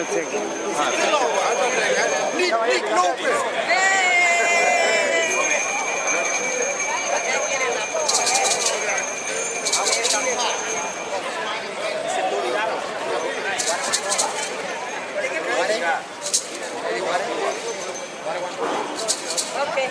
Niet lopen! Okay.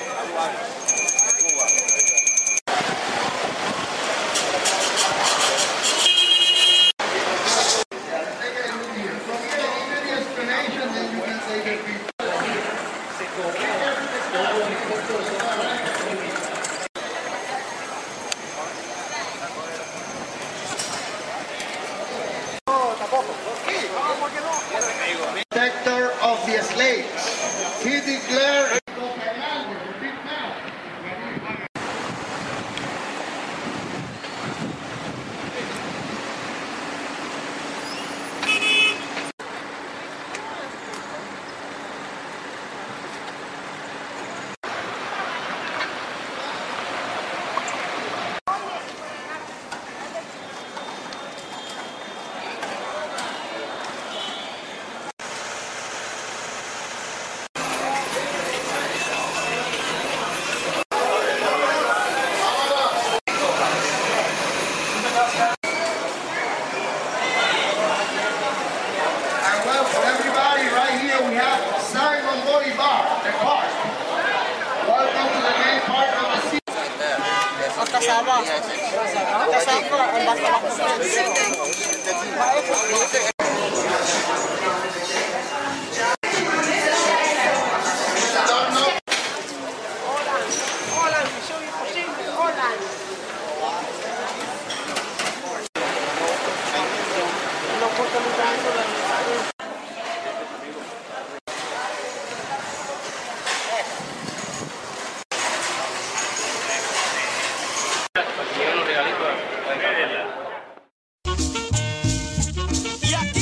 Protector of the slaves. He declared kasama. Kasama ang basta-basta. Y aquí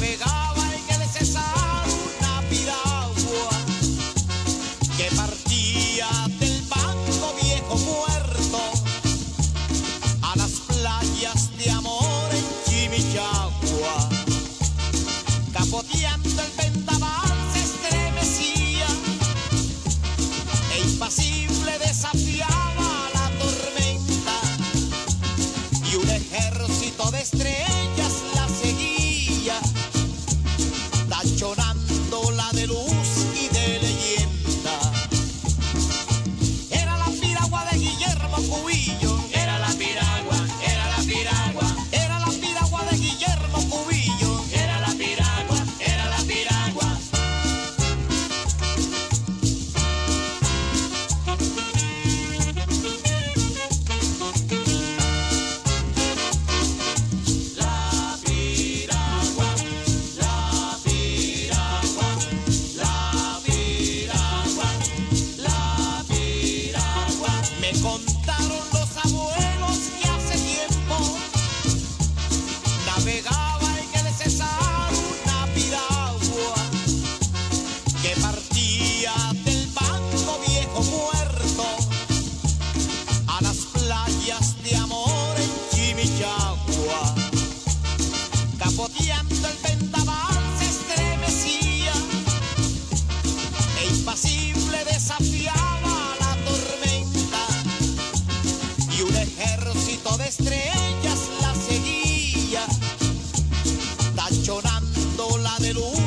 navegaba en el Cesar una piragua que partía del Banco Viejo Puerto a las playas de amor en Chimichagua. Capoteando el vendaval se estremecía e impasible desafiaba la tormenta, y un ejército de estrellas la seguía, tachonándola de luz y de leyenda. Era la piragua de Guillermo Cubillo, Era la piragua, era la piragua, era la piragua de Guillermo Cubillo. era la piragua, era la piragua. La piragua, la piragua, la piragua, la piragua. Me contaron los abuelos que hace tiempo navegaba en el Cesar una piragua que partía del Banco Viejo Puerto a las playas de amor en Chimichagua. Capoteando el vendaval se estremecía e impasible desafiaba la tormenta, y un ejército de estrellas la seguía, tachonándola de luz